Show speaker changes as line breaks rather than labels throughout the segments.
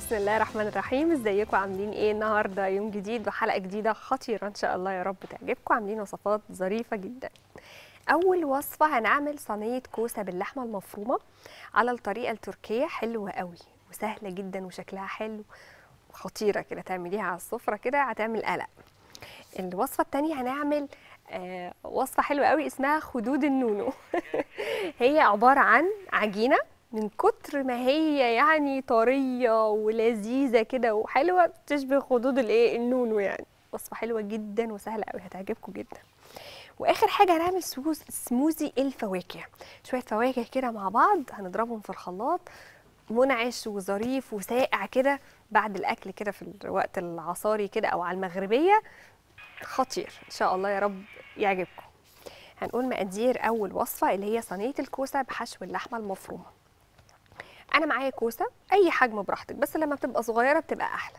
بسم الله الرحمن الرحيم. ازيكم عاملين ايه؟ النهارده يوم جديد وحلقه جديده خطيره ان شاء الله، يا رب تعجبكم. عاملين وصفات ظريفه جدا. اول وصفه هنعمل صينيه كوسه باللحمه المفرومه على الطريقه التركيه، حلوه قوي وسهله جدا وشكلها حلو وخطيره كده، تعمليها على السفره كده هتعمل قلق. الوصفه التانية هنعمل وصفه حلوه قوي اسمها خدود النونو. هي عباره عن عجينه من كتر ما هي يعني طريه ولذيذه كده وحلوه، تشبه خدود الايه النونو يعني. وصفه حلوه جدا وسهله قوي، هتعجبكم جدا. واخر حاجه هنعمل سموزي الفواكه، شويه فواكه كده مع بعض هنضربهم في الخلاط، منعش وظريف وساقع كده بعد الاكل كده في الوقت العصاري كده او على المغربيه، خطير ان شاء الله، يا رب يعجبكم. هنقول مقادير اول وصفه اللي هي صينيه الكوسه بحشو اللحمه المفرومه. انا معايا كوسه اي حجم براحتك، بس لما بتبقى صغيره بتبقى احلى.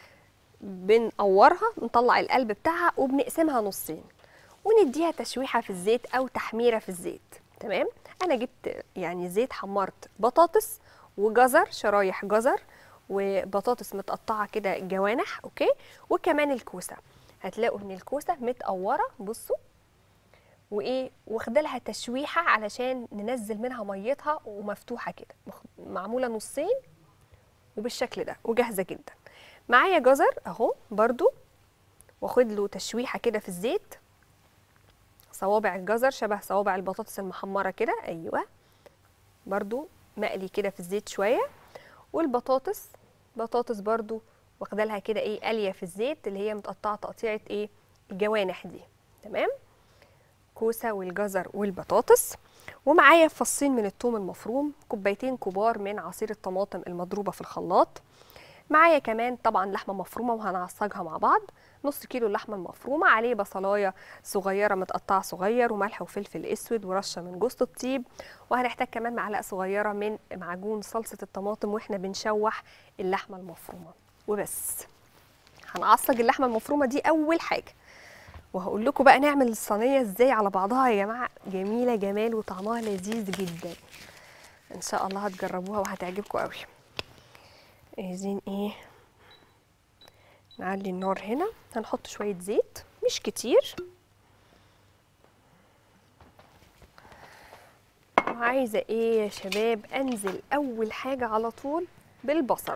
بنقورها، نطلع القلب بتاعها وبنقسمها نصين ونديها تشويحه في الزيت او تحميره في الزيت. تمام. انا جبت يعني زيت، حمرت بطاطس وجزر، شرايح جزر وبطاطس متقطعه كده جوانح، اوكي، وكمان الكوسه. هتلاقوا ان الكوسه متقوره، بصوا، وايه، واخده لها تشويحه علشان ننزل منها ميتها، ومفتوحه كده، معموله نصين وبالشكل ده وجاهزه جدا. معايا جزر اهو برضو، واخد له تشويحه كده في الزيت. صوابع الجزر شبه صوابع البطاطس المحمره كده، ايوه، برضو مقلي كده في الزيت شويه. والبطاطس، بطاطس برضو واخده لها كده ايه، قليه في الزيت، اللي هي متقطعه تقطيعه ايه، الجوانح دي. تمام. كوسه والجزر والبطاطس. ومعايا فصين من الثوم المفروم، كوبايتين كبار من عصير الطماطم المضروبه في الخلاط. معايا كمان طبعا لحمه مفرومه وهنعصجها مع بعض، نص كيلو اللحمه المفرومه، عليه بصلايه صغيره متقطعه صغير، وملح وفلفل اسود ورشه من جوز الطيب. وهنحتاج كمان معلقه صغيره من معجون صلصه الطماطم واحنا بنشوح اللحمه المفرومه. وبس. هنعصج اللحمه المفرومه دي اول حاجه، وهقول لكم بقى نعمل الصينيه ازاي على بعضها يا جماعه، جميله جمال وطعمها لذيذ جدا. ان شاء الله هتجربوها وهتعجبكم قوي. عايزين ايه؟ نعلي النار هنا، هنحط شويه زيت مش كتير، وعايزه ايه يا شباب، انزل اول حاجه على طول بالبصل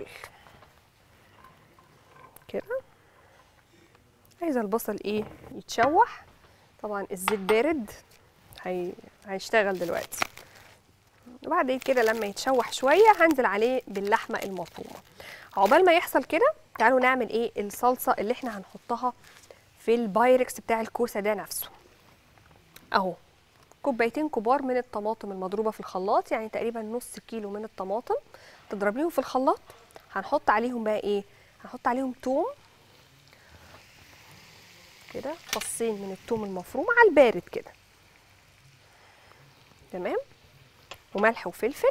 كده. عايزه البصل ايه، يتشوح. طبعا الزيت بارد، هيشتغل دلوقتي. وبعد كده لما يتشوح شويه هنزل عليه باللحمه المفرومه. عقبال ما يحصل كده تعالوا نعمل ايه، الصلصه اللي احنا هنحطها في البايركس بتاع الكوسه ده نفسه. اهو كوبايتين كبار من الطماطم المضروبه في الخلاط، يعني تقريبا نص كيلو من الطماطم تضربيهم في الخلاط. هنحط عليهم بقى ايه، هنحط عليهم توم كده، فصين من التوم المفروم على البارد كده. تمام. وملح وفلفل،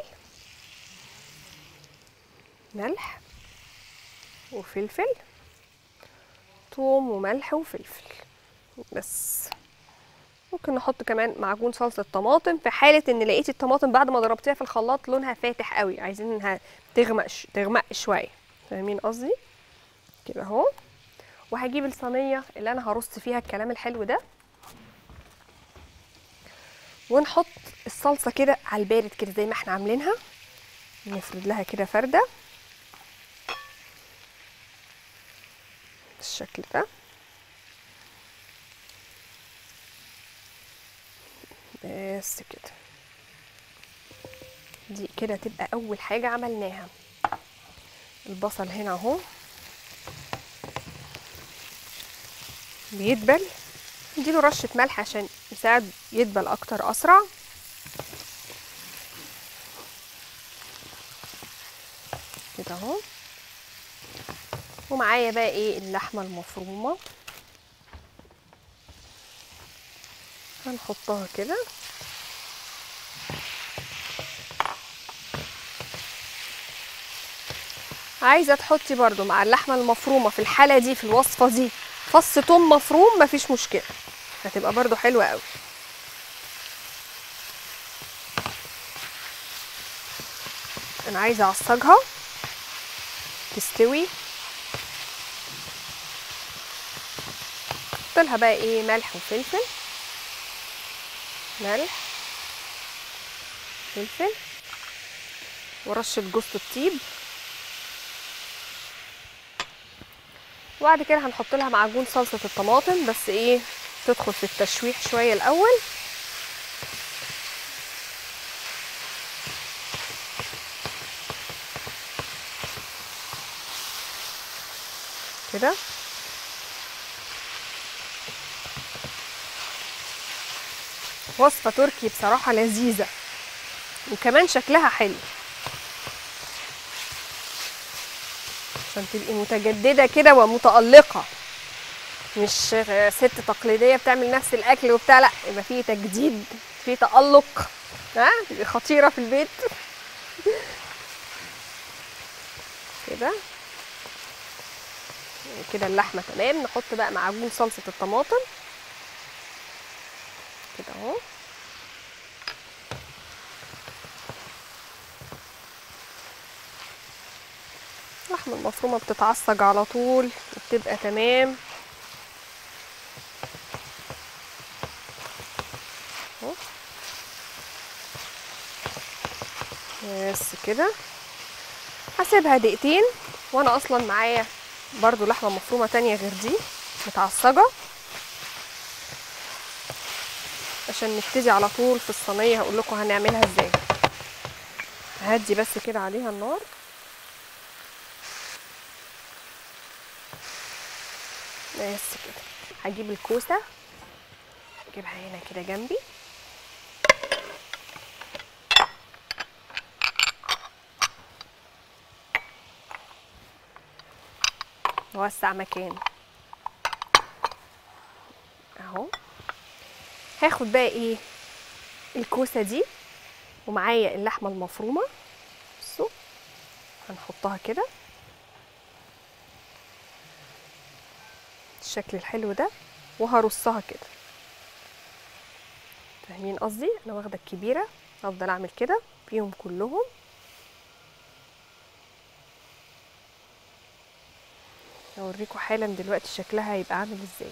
ملح وفلفل، توم وملح وفلفل بس. ممكن نحط كمان معجون صلصه طماطم في حاله ان لقيتي الطماطم بعد ما ضربتيها في الخلاط لونها فاتح قوي، عايزين انها تغمق شويه، فاهمين قصدي كده اهو. وهجيب الصينيه اللي انا هرص فيها الكلام الحلو ده، ونحط الصلصه كده على البارد كده زي ما احنا عاملينها، نفرد لها كده فرده بالشكل ده بس كده. دي كده تبقى اول حاجه عملناها. البصل هنا اهو بيدبل، نديله رشه ملح عشان يساعد يدبل اكتر اسرع. كده اهو. ومعايا بقى ايه، اللحمه المفرومه هنحطها كده. عايزه تحطي برضو مع اللحمه المفرومه في الحاله دي، في الوصفه دي، فص توم مفروم، مفيش مشكله، هتبقى برضو حلوه قوي. انا عايزه اعصجها تستوي. احط لها بقى ايه ملح وفلفل، ملح فلفل ورشه جوز الطيب. وبعد كده هنحط لها معجون صلصه الطماطم، بس ايه تدخل في التشويح شويه الاول. كده وصفه تركي بصراحه لذيذه وكمان شكلها حلو، عشان تبقي متجدده كده ومتالقه، مش ست تقليديه بتعمل نفس الاكل وبتاع، لا يبقى فيه تجديد، فيه تالق، ها تبقي خطيره في البيت. كده كده اللحمه تمام. نحط بقى معجون صلصه الطماطم كده اهو. اللحمه المفرومه بتتعصج على طول وبتبقى تمام اهو. بس كده هسيبها دقيقتين، وانا اصلا معايا برضو لحمه مفرومه تانية غير دي متعصجه، عشان نبتدي على طول في الصينيه. هقول لكم هنعملها ازاي. هدي بس كده عليها النار. بس كده هجيب الكوسه اجيبها هنا كده جنبي، نوسع مكان اهو. هاخد بقى ايه الكوسه دي ومعايا اللحمه المفرومه، بصوا هنحطها كده الشكل الحلو ده، وهرصها كده. فاهمين قصدي؟ انا واخده الكبيره، هفضل اعمل كده فيهم كلهم. هوريكم حالا دلوقتي شكلها هيبقى عامل ازاي.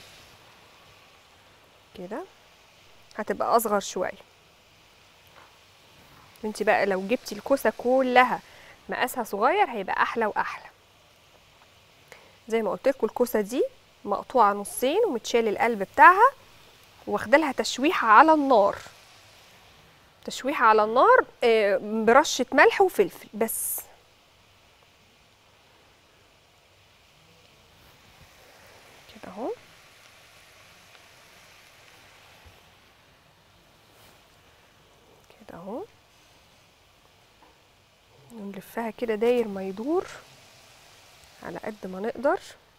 كده هتبقى اصغر شويه. انت بقى لو جبتي الكوسه كلها مقاسها صغير هيبقى احلى واحلى. زي ما قلت لكم الكوسه دي مقطوعه نصين ومتشال القلب بتاعها، واخده لها تشويحه على النار، تشويحه على النار برشه ملح وفلفل بس. كده اهو. كده اهو نلفها كده داير ما يدور على قد ما نقدر،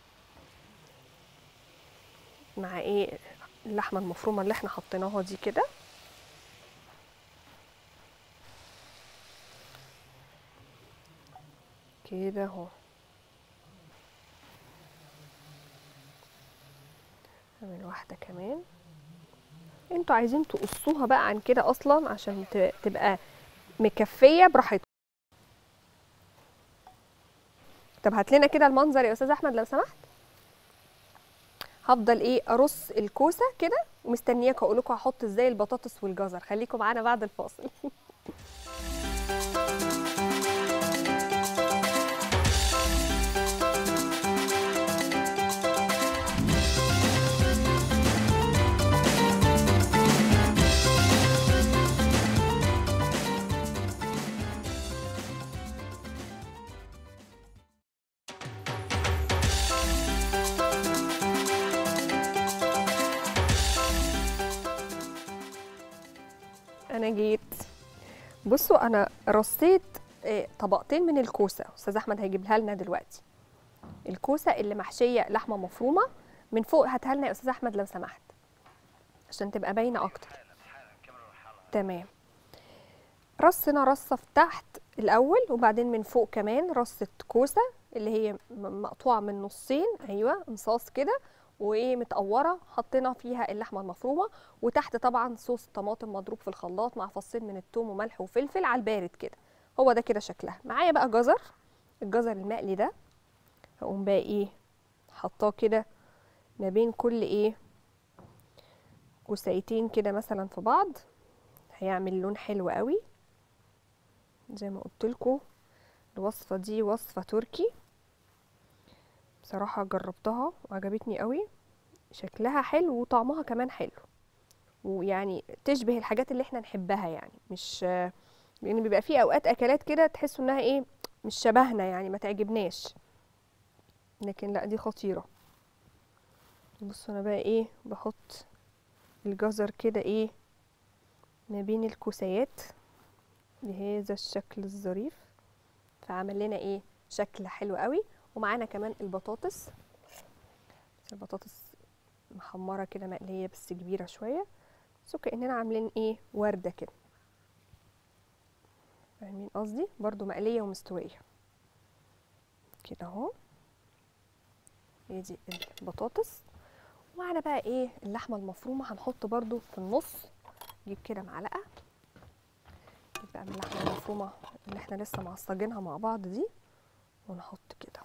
مع ايه اللحمه المفرومه اللي احنا حطيناها دي كده. كده اهو. نعمل واحده كمان. انتوا عايزين تقصوها بقى عن كده اصلا عشان تبقى مكفيه براحتكم. طب هات لنا كده المنظر يا استاذ احمد لو سمحت. هفضل ايه ارص الكوسه كده ومستنياك اقول لكم هحط ازاي البطاطس والجزر. خليكم معانا بعد الفاصل. انا جيت. بصوا انا رصيت طبقتين من الكوسه، استاذ احمد هيجيبها لنا دلوقتي. الكوسه اللي محشيه لحمه مفرومه من فوق، هاتها لنا يا استاذ احمد لو سمحت عشان تبقى باينه اكتر. تمام. رصنا رصه في تحت الاول، وبعدين من فوق كمان رصه كوسه اللي هي مقطوعه من نصين، ايوه انصاص كده، وايه متقوره، حطينا فيها اللحمه المفرومه، وتحت طبعا صوص طماطم مضروب في الخلاط مع فصين من الثوم وملح وفلفل على البارد كده. هو ده كده شكلها. معايا بقى جزر، الجزر المقلي ده هقوم بقى ايه حطاه كده ما بين كل ايه كوسايتين كده مثلا في بعض، هيعمل لون حلو قوي. زي ما قلت لكم الوصفه دي وصفه تركي، بصراحه جربتها وعجبتني قوي، شكلها حلو وطعمها كمان حلو، ويعني تشبه الحاجات اللي احنا نحبها، يعني مش لان بيبقى في اوقات اكلات كده تحسوا انها ايه مش شبهنا يعني ما تعجبناش، لكن لا دي خطيره. بصوا انا بقى ايه بحط الجزر كده ايه ما بين الكوسيات بهذا الشكل الظريف، فعمل لنا ايه شكل حلو قوي. ومعانا كمان البطاطس، البطاطس محمره كده مقليه بس كبيره شويه، بس كأننا عاملين ايه ورده كده، فاهمين قصدي؟ برضو مقليه ومستويه كده اهو. هي دي البطاطس. ومعانا بقى ايه اللحمه المفرومه، هنحط برضو في النص، نجيب كده معلقه، نجيب بقى من اللحمه المفرومه اللي احنا لسه معصجينها مع بعض دي، ونحط كده.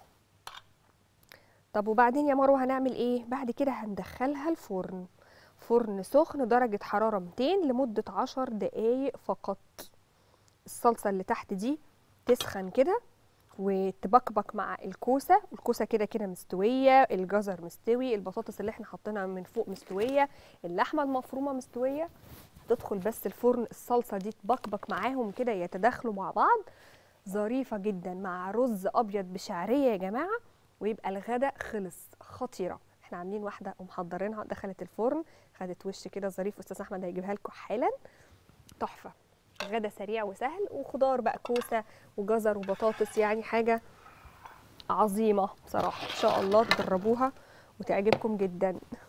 طب وبعدين يا مروه هنعمل ايه بعد كده؟ هندخلها الفرن، فرن سخن درجه حراره 200 لمده 10 دقايق فقط. الصلصه اللي تحت دي تسخن كده وتبكبك مع الكوسه، الكوسه كده كده مستويه، الجزر مستوي، البطاطس اللي احنا حاطينها من فوق مستويه، اللحمه المفرومه مستويه. تدخل بس الفرن الصلصه دي تبكبك معاهم كده يتداخلوا مع بعض، ظريفه جدا مع رز ابيض بشعريه يا جماعه، ويبقى الغدا خلص. خطيره. احنا عاملين واحده ومحضرينها، دخلت الفرن خدت وش كده ظريف، استاذ احمد هيجيبها لكم حالا. تحفه، غدا سريع وسهل، وخضار بقى كوسه وجزر وبطاطس، يعني حاجه عظيمه بصراحه. ان شاء الله تجربوها وتعجبكم جدا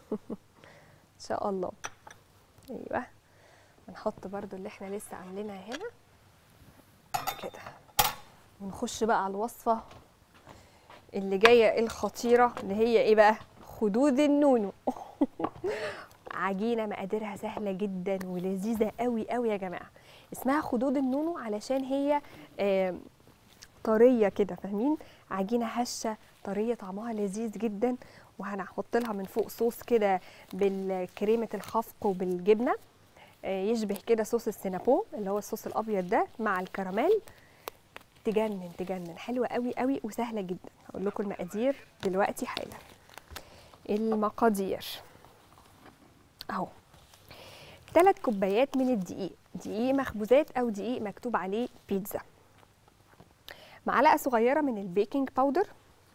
ان شاء الله. ايوه هنحط برضو اللي احنا لسه عاملينها هنا كده، ونخش بقى على الوصفه اللي جايه الخطيره، اللي هي ايه بقى؟ خدود النونو عجينه مقاديرها سهله جدا ولذيذه قوي قوي يا جماعه. اسمها خدود النونو علشان هي طريه كده، فاهمين؟ عجينه هشه طريه طعمها لذيذ جدا، وهنحط لها من فوق صوص كده بالكريمه الخفق وبالجبنه، يشبه كده صوص السينابو اللي هو الصوص الابيض ده مع الكراميل. تجنن تجنن، حلوه قوي قوي وسهله جدا. هقول لكم المقادير دلوقتي حالا. المقادير اهو: 3 كوبايات من الدقيق، دقيق مخبوزات او دقيق مكتوب عليه بيتزا، معلقه صغيره من البيكنج باودر،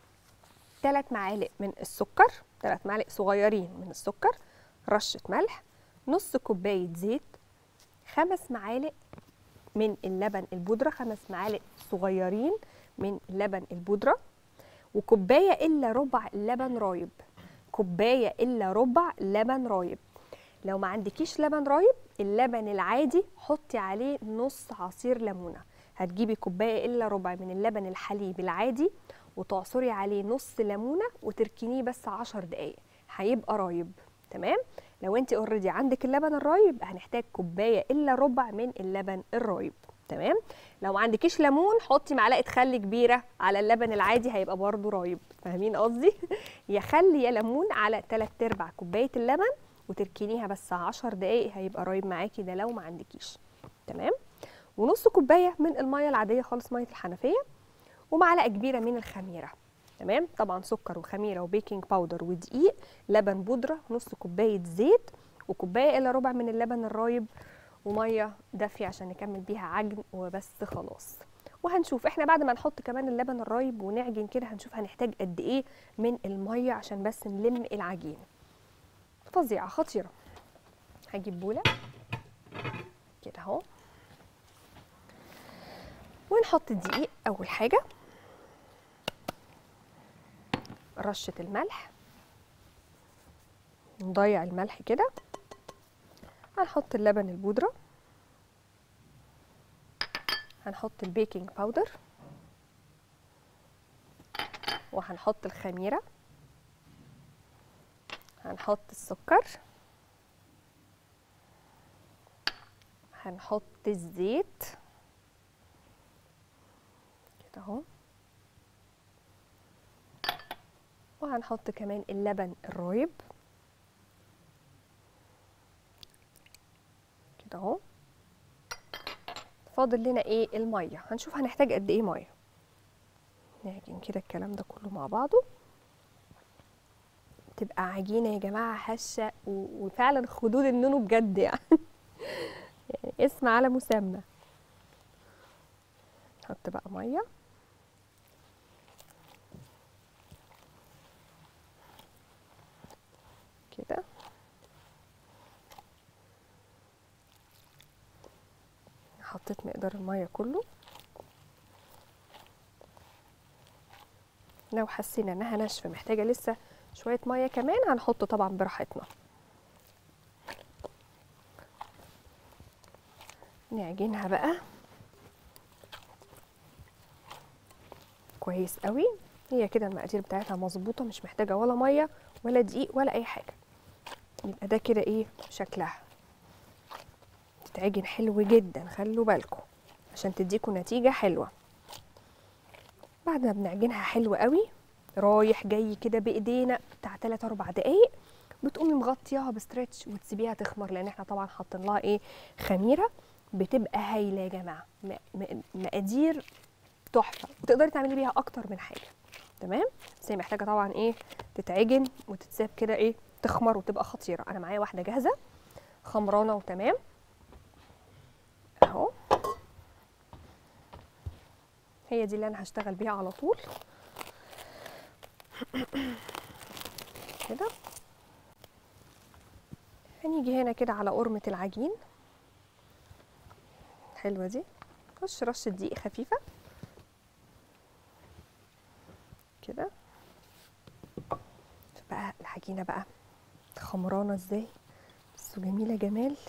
3 معالق من السكر، 3 معالق صغيرين من السكر، رشه ملح، نص كوبايه زيت، 5 معالق من اللبن البودره، 5 معالق صغيرين من لبن البودره، وكوبايه الا ربع لبن رايب، كوبايه الا ربع لبن رايب. لو ما عندكيش لبن رايب، اللبن العادي حطي عليه نص عصير ليمونه. هتجيبي كوبايه الا ربع من اللبن الحليب العادي وتعصري عليه نص ليمونه وتركنيه بس 10 دقايق، هيبقى رايب. تمام؟ لو انت اوريدي عندك اللبن الرايب هنحتاج كوبايه الا ربع من اللبن الرايب. تمام؟ لو ما عندكيش ليمون حطي معلقه خل كبيره على اللبن العادي هيبقى برده رايب، فاهمين قصدي؟ يا خل يا ليمون على 3/4 كوبايه اللبن وتركنيها بس 10 دقايق هيبقى رايب معاكي، ده لو ما عندكيش. تمام؟ ونص كوبايه من الميه العاديه خالص، ميه الحنفيه، ومعلقه كبيره من الخميره. تمام؟ طبعا سكر وخميره وبيكنج باودر ودقيق، لبن بودره، نص كوبايه زيت، وكوبايه الا ربع من اللبن الرايب، وميه دافيه عشان نكمل بيها عجن وبس خلاص. وهنشوف احنا بعد ما نحط كمان اللبن الرايب ونعجن كده هنشوف هنحتاج قد ايه من الميه عشان بس نلم العجين. فظيعه خطيره. هجيب بوله كده اهو، ونحط الدقيق اول حاجه، رشه الملح، نضيع الملح كده، هنحط اللبن البودره، هنحط البيكنج باودر، وهنحط الخميره، هنحط السكر، هنحط الزيت كده اهو، وهنحط كمان اللبن الرايب كده اهو. فاضل لنا ايه؟ الميه. هنشوف هنحتاج قد ايه ميه. نعجن كده الكلام ده كله مع بعضه، تبقى عجينه يا جماعه هشه وفعلا خدود النونو بجد يعني. يعني اسم على مسمى. نحط بقى ميه كده. حطيت مقدار الميه كله. لو حسينا انها ناشفه محتاجه لسه شويه ميه كمان هنحط طبعا براحتنا. نعجنها بقى كويس قوي. هي كده المقادير بتاعتها مظبوطه، مش محتاجه ولا ميه ولا دقيق ولا اي حاجه. يبقى ده كده ايه شكلها. تتعجن حلو جدا، خلوا بالكم عشان تديكوا نتيجه حلوه. بعد ما بنعجنها حلو قوي رايح جاي كده بايدينا بتاع 3 4 دقايق، بتقومي مغطياها بستريتش وتسيبيها تخمر، لان احنا طبعا حاطين لها ايه؟ خميره. بتبقى هايله يا جماعه، مقادير تحفه، وتقدري تعملي بيها اكتر من حاجه. تمام؟ بس هي محتاجه طبعا ايه؟ تتعجن وتتساب كده ايه؟ تخمر وتبقى خطيره. انا معايا واحده جاهزه خمرانه وتمام اهو. هي دي اللي انا هشتغل بيها على طول كده. هنيجي هنا كده على قرمه العجين الحلوه دي، خش رشه دقيق خفيفه كده. بقى العجينه بقى خمرانه ازاي، بس جميله جمال،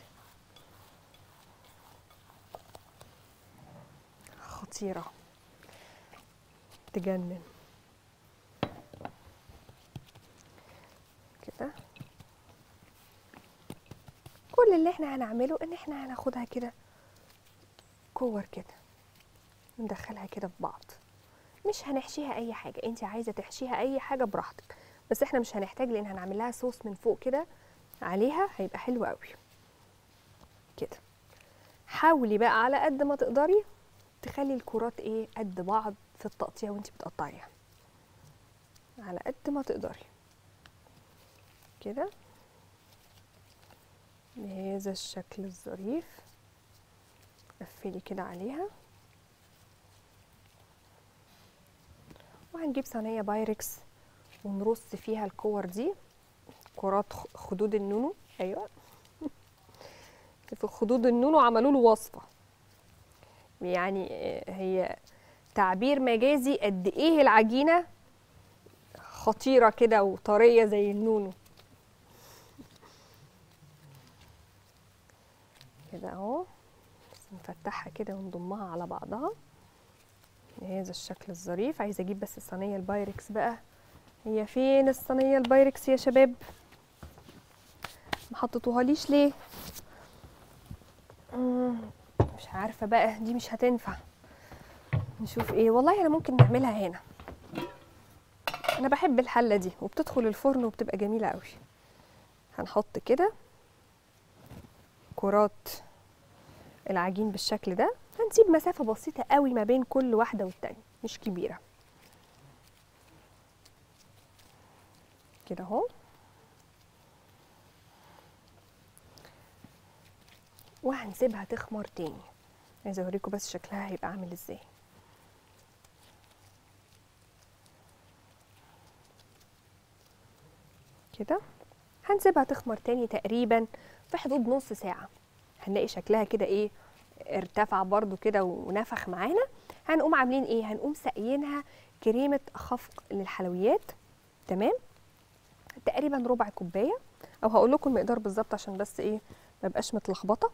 خطيره تجنن كده. كل اللي احنا هنعمله ان احنا هناخدها كده كور كده، ندخلها كده في بعض. مش هنحشيها اي حاجه، انت عايزه تحشيها اي حاجه براحتك، بس احنا مش هنحتاج لان هنعمل لها صوص من فوق كده عليها، هيبقى حلو قوي كده. حاولي بقى على قد ما تقدري تخلي الكرات ايه؟ قد بعض في التقطيع وانت بتقطعيها، على قد ما تقدري كده بهذا الشكل الظريف. قفلي كده عليها، وهنجيب صينيه بايركس ونرص فيها الكور دي، كرات خدود النونو. ايوه في خدود النونو عملوا له وصفه، يعني هي تعبير مجازي قد ايه العجينه خطيره كده وطريه زي النونو كده اهو. بس نفتحها كده ونضمها على بعضها بهذا الشكل الظريف. عايزه اجيب بس الصينيه البايركس بقى. هي فين الصينيه البايركس يا شباب؟ ما حطيتوها ليش ليه؟ مش عارفه بقى، دي مش هتنفع. نشوف ايه. والله انا ممكن نعملها هنا، انا بحب الحله دي وبتدخل الفرن وبتبقى جميله قوي. هنحط كده كرات العجين بالشكل ده، هنسيب مسافه بسيطه قوي ما بين كل واحده والتانيه، مش كبيره كده اهو. وهنسيبها تخمر تاني. عايزه اوريكم بس شكلها هيبقى عامل ازاي كده. هنسيبها تخمر تاني تقريبا في حدود نص ساعه. هنلاقي شكلها كده ايه؟ ارتفع برضو كده ونفخ معانا. هنقوم عاملين ايه؟ هنقوم ساقيينها كريمه خفق للحلويات. تمام؟ تقريبا ربع كوبايه، او هقول لكم المقدار بالظبط عشان بس ايه ما بقاش متلخبطه.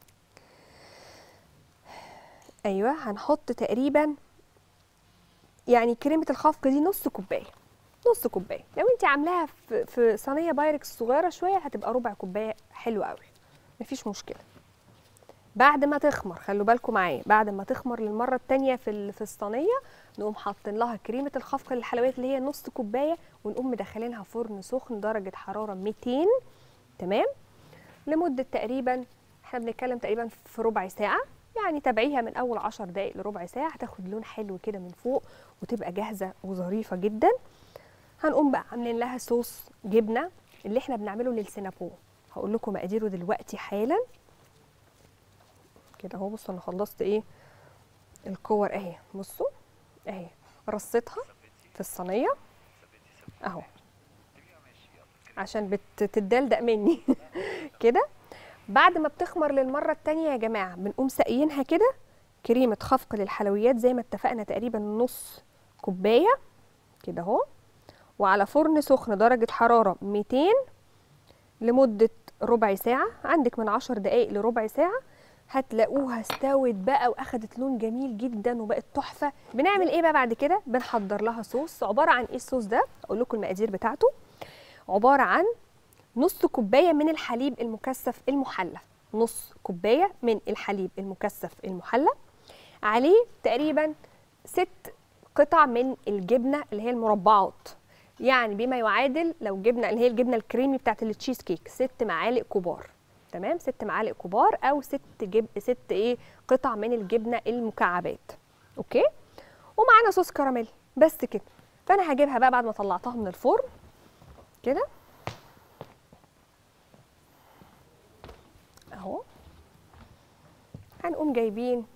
ايوه هنحط تقريبا يعني كريمه الخفق دي نص كوبايه. نص كوبايه. لو انت عاملاها في صينيه بايركس صغيره شويه هتبقى ربع كوبايه، حلوه قوي مفيش مشكله. بعد ما تخمر، خلوا بالكم معايا، بعد ما تخمر للمره الثانيه في الصينيه، نقوم حاطين لها كريمه الخفق للحلويات اللي هي نص كوبايه، ونقوم مدخلينها فرن سخن درجه حراره 200. تمام. لمده تقريبا، احنا بنتكلم تقريبا في ربع ساعه، يعني تابعيها من اول 10 دقائق لربع ساعه، هتاخد لون حلو كده من فوق وتبقى جاهزه وظريفه جدا. هنقوم بقى عاملين لها صوص جبنه اللي احنا بنعمله للسينابون. هقول لكم مقاديره دلوقتي حالا كده اهو. بصوا انا خلصت ايه الكور اهي، بصوا اهي رصيتها في الصينيه اهو عشان بتدلدق مني كده. بعد ما بتخمر للمره الثانيه يا جماعه، بنقوم ساقيينها كده كريمه خفق للحلويات زي ما اتفقنا، تقريبا نص كوبايه كده اهو، وعلى فرن سخن درجه حراره 200 لمده ربع ساعه، عندك من 10 دقائق لربع ساعه، هتلاقوها استوت بقى واخدت لون جميل جدا وبقت تحفه. بنعمل ايه بقى بعد كده؟ بنحضر لها صوص. عباره عن ايه الصوص ده؟ اقول لكم المقادير بتاعته. عباره عن نص كوبايه من الحليب المكثف المحلى، نص كوبايه من الحليب المكثف المحلى، عليه تقريبا 6 قطع من الجبنه اللي هي المربعات، يعني بما يعادل لو جبنه اللي هي الجبنه الكريمي بتاعت التشيز كيك 6 معالق كبار. تمام، 6 معالق كبار او 6 ايه قطع من الجبنه المكعبات. اوكي. ومعانا صوص كراميل بس كده. فانا هجيبها بقى بعد ما طلعتها من الفرن كده اهو. هنقوم جايبين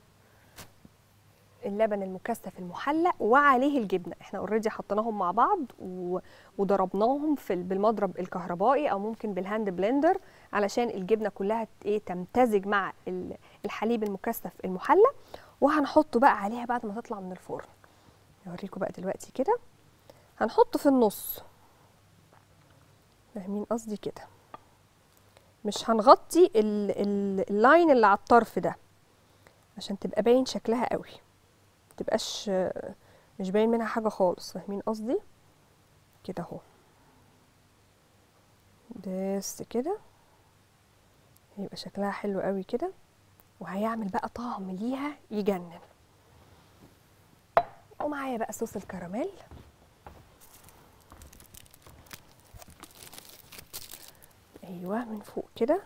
اللبن المكثف المحلى وعليه الجبنه، احنا اوريدي حطيناهم مع بعض وضربناهم بالمضرب الكهربائي او ممكن بالهاند بلندر علشان الجبنه كلها ايه تمتزج مع الحليب المكثف المحلى. وهنحطه بقى عليها بعد ما تطلع من الفرن. اوريكم بقى دلوقتي كده. هنحطه في النص، فاهمين قصدي كده؟ مش هنغطي اللاين اللي على الطرف ده عشان تبقى باين شكلها قوي، متبقاش مش باين منها حاجه خالص، فاهمين قصدي كده اهو. بس كده هيبقى شكلها حلو قوي كده، وهيعمل بقى طعم ليها يجنن. ومعايا بقى صوص الكراميل. ايوه من فوق كده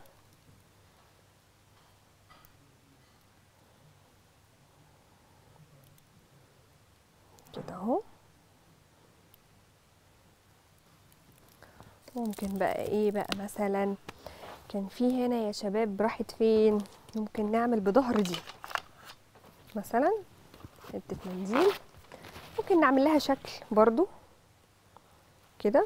كده اهو. ممكن بقى ايه بقى مثلا، كان في هنا يا شباب راحت فين، ممكن نعمل بظهر دي مثلا حته منديل، ممكن نعمل لها شكل برضو كده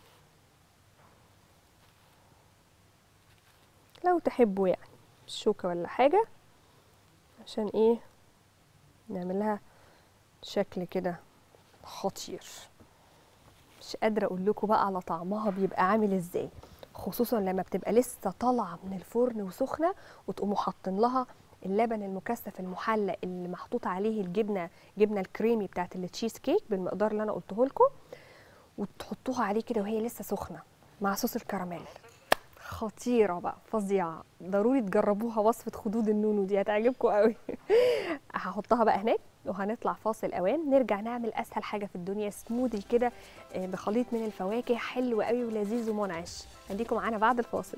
لو تحبوا، يعني بالشوكه ولا حاجه، عشان ايه نعمل لها شكل كده خطير. مش قادره اقول لكم بقى على طعمها بيبقى عامل ازاي، خصوصا لما بتبقى لسه طالعه من الفرن وسخنه، وتقوموا حاطين لها اللبن المكثف المحلى اللي محطوط عليه جبنه الكريمي بتاعت التشيز كيك بالمقدار اللي انا قلته لكم، وتحطوها عليه كده وهي لسه سخنه مع صوص الكراميل. خطيره بقى، فظيعه، ضروري تجربوها. وصفه خدود النونو دي هتعجبكم قوي. هحطها بقى هناك وهنطلع فاصل اوان، نرجع نعمل اسهل حاجه في الدنيا، سموذي كده بخليط من الفواكه حلو قوي ولذيذ ومنعش. خليكم معانا بعد الفاصل.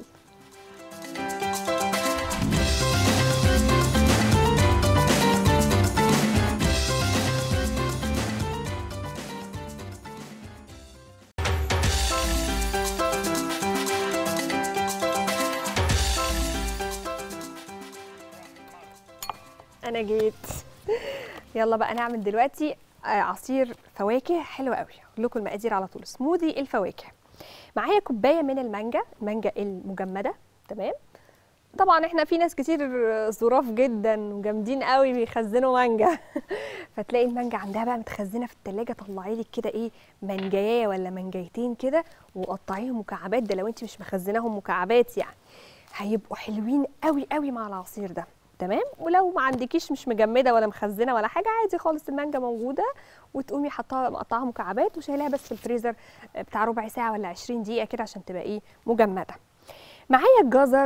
انا جيت. يلا بقى نعمل دلوقتي عصير فواكه حلو قوي. اقول لكم المقادير على طول. سموذي الفواكه. معايا كوبايه من المانجا المجمده. تمام. طبعا احنا في ناس كتير ظراف جدا وجامدين قوي بيخزنوا مانجا فتلاقي المانجا عندها بقى متخزنه في التلاجة. طلعي لك كده ايه مانجايه ولا مانجايتين كده وقطعيهم مكعبات، ده لو انت مش مخزناهم مكعبات يعني، هيبقوا حلوين قوي قوي مع العصير ده. تمام. ولو ما عندكيش مش مجمده ولا مخزنه ولا حاجه، عادي خالص المانجا موجوده، وتقومي حطاها مقطعها مكعبات وشايلها بس في الفريزر بتاع ربع ساعه ولا 20 دقيقه كده عشان تبقى ايه مجمده. معايا الجزر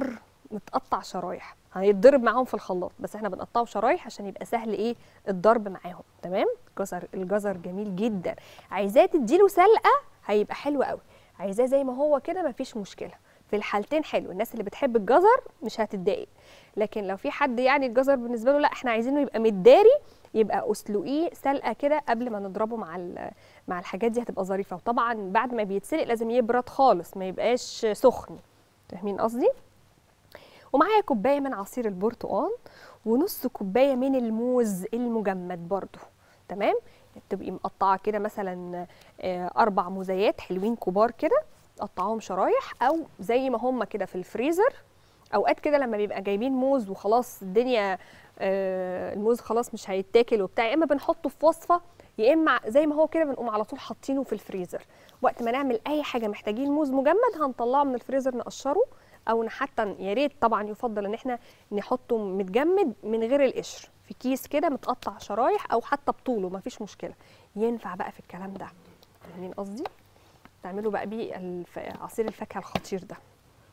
متقطع شرايح، هيتضرب معاهم في الخلاط، بس احنا بنقطعه شرايح عشان يبقى سهل ايه الضرب معاهم. تمام. الجزر جميل جدا، عايزاه تديله سلقه هيبقى حلو قوي، عايزاه زي ما هو كده مفيش مشكله، في الحالتين حلو. الناس اللي بتحب الجزر مش هتتضايق، لكن لو في حد يعني الجزر بالنسبه له لا احنا عايزينه يبقى متداري، يبقى اسلقيه سلقه كده قبل ما نضربه مع الحاجات دي، هتبقى ظريفه. وطبعا بعد ما بيتسلق لازم يبرد خالص، ما يبقاش سخن. فاهمين قصدي؟ ومعايا كوبايه من عصير البرتقال، ونص كوبايه من الموز المجمد برضو. تمام. تبقي مقطعه كده مثلا 4 موزيات حلوين كبار كده، قطعهم شرايح او زي ما هم كده في الفريزر. اوقات كده لما بيبقى جايبين موز وخلاص الدنيا الموز خلاص مش هيتاكل وبتاع، يا اما بنحطه في وصفه، يا اما زي ما هو كده بنقوم على طول حاطينه في الفريزر. وقت ما نعمل اي حاجه محتاجين موز مجمد هنطلعه من الفريزر نقشره، او حتى يا ريت طبعا يفضل ان احنا نحطه متجمد من غير القشر في كيس كده متقطع شرايح، او حتى بطوله مفيش مشكله، ينفع بقى في الكلام ده. فاهمين قصدي؟ تعملوا بقى بيه عصير الفاكهه الخطير ده.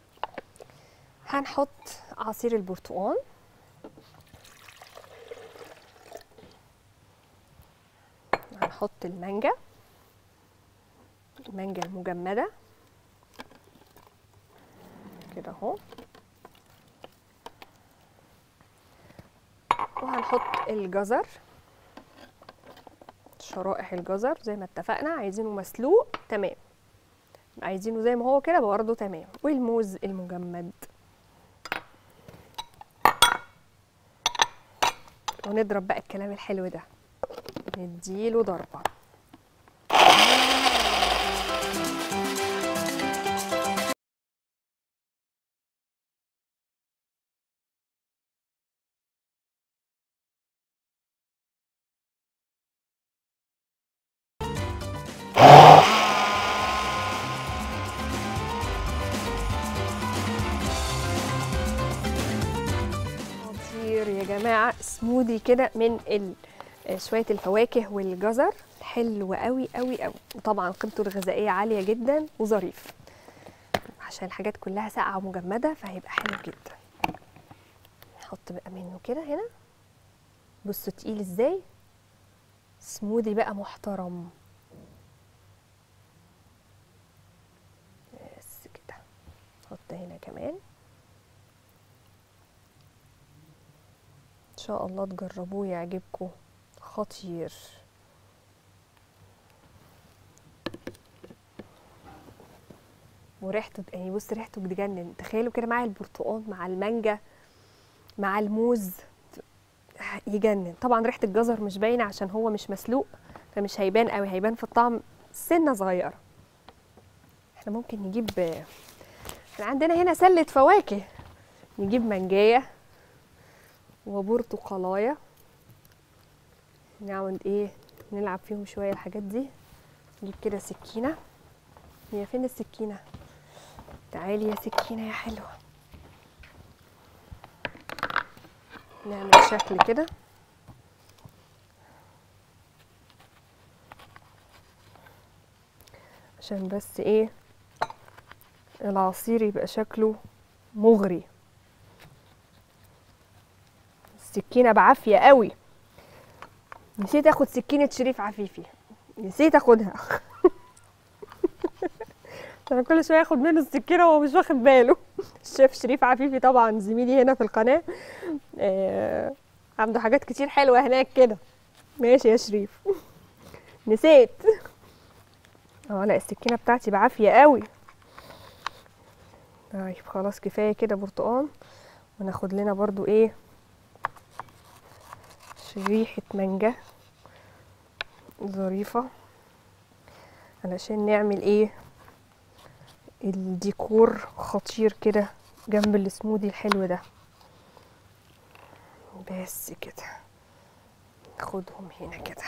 هنحط عصير البرتقال، هنحط المانجا المجمده كده اهو، وهنحط الجزر، شرائح الجزر زي ما اتفقنا، عايزينه مسلوق تمام، عايزينه زي ما هو كده برضه تمام، والموز المجمد، ونضرب بقى الكلام الحلو ده، نديله ضربه. يا جماعه سموذي كده من شويه الفواكه والجزر، حلو قوي قوي قوي، وطبعا قيمته الغذائيه عاليه جدا وظريف عشان الحاجات كلها ساقعه ومجمده، فهيبقى حلو جدا. نحط بقى منه كده هنا، بصوا تقيل ازاي، سموذي بقى محترم. بس كده، نحط هنا كمان، ان شاء الله تجربوه يعجبكم، خطير. وريحته يعني بص ريحته بتجنن، تخيلوا كده مع البرتقال مع المانجا مع الموز، يجنن. طبعا ريحه الجزر مش باينه عشان هو مش مسلوق، فمش هيبان قوي، هيبان في الطعم سنه صغيره. احنا ممكن نجيب، احنا عندنا هنا سله فواكه، نجيب مانجايه وبرتقالايه، نعمل ايه، نلعب فيهم شويه الحاجات دي. نجيب كده سكينه، هي فين السكينه؟ تعالي يا سكينه يا حلوه. نعمل شكل كده، عشان بس ايه العصير يبقى شكله مغري. السكينه بعافيه قوي، نسيت اخد سكينه شريف عفيفي، نسيت اخدها. انا كل شويه اخد منه السكينه وهو مش واخد باله. الشيف شريف عفيفي طبعا زميلي هنا في القناه، عنده حاجات كتير حلوه هناك كده. ماشي يا شريف. نسيت. لا السكينه بتاعتي بعافيه قوي. طيب خلاص كفايه كده برتقال، وناخد لنا برضو ايه شريحه مانجا ظريفه، علشان نعمل ايه الديكور خطير كده جنب السموذي الحلو ده. بس كده ناخدهم هنا كده.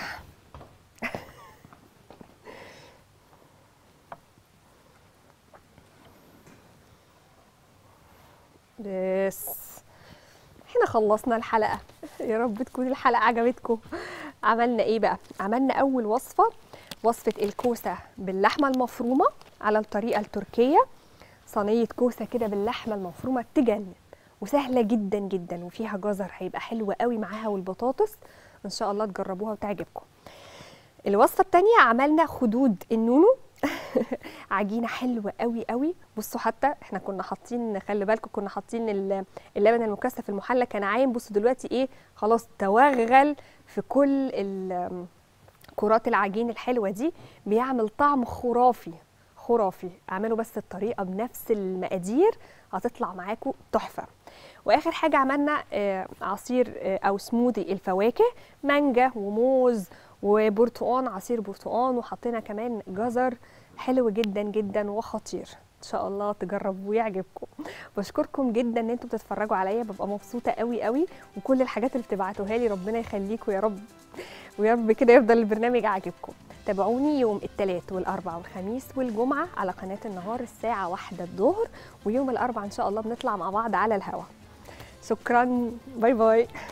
بس احنا خلصنا الحلقة، يا رب تكون الحلقة عجبتكم. عملنا ايه بقى؟ عملنا اول وصفة، وصفة الكوسة باللحمة المفرومة على الطريقة التركية، صينية كوسة كده باللحمة المفرومة تجنن، وسهله جدا جدا، وفيها جزر هيبقى حلو قوي معاها والبطاطس. ان شاء الله تجربوها وتعجبكم. الوصفه الثانيه عملنا خدود النونو. عجينه حلوه قوي قوي. بصوا حتى احنا كنا حاطين، خلي بالكم كنا حاطين اللبن المكثف المحلى كان عايم. بصوا دلوقتي ايه، خلاص توغل في كل كرات العجين الحلوه دي، بيعمل طعم خرافي خرافي. اعملوا بس الطريقه بنفس المقادير هتطلع معاكم تحفه. واخر حاجه عملنا عصير او سموذي الفواكه، مانجا وموز وبرتقان، عصير برتقان، وحطينا كمان جزر. حلو جدا جدا وخطير. ان شاء الله تجربوه ويعجبكم. بشكركم جدا ان انتم بتتفرجوا عليا، ببقى مبسوطه قوي قوي، وكل الحاجات اللي بتبعتوها لي ربنا يخليكم يا رب، ويا رب كده يفضل البرنامج عاجبكم. تابعوني يوم الثلاث والاربع والخميس والجمعه على قناه النهار الساعه 1 الظهر، ويوم الاربع ان شاء الله بنطلع مع بعض على الهوا. شكرا، باي باي.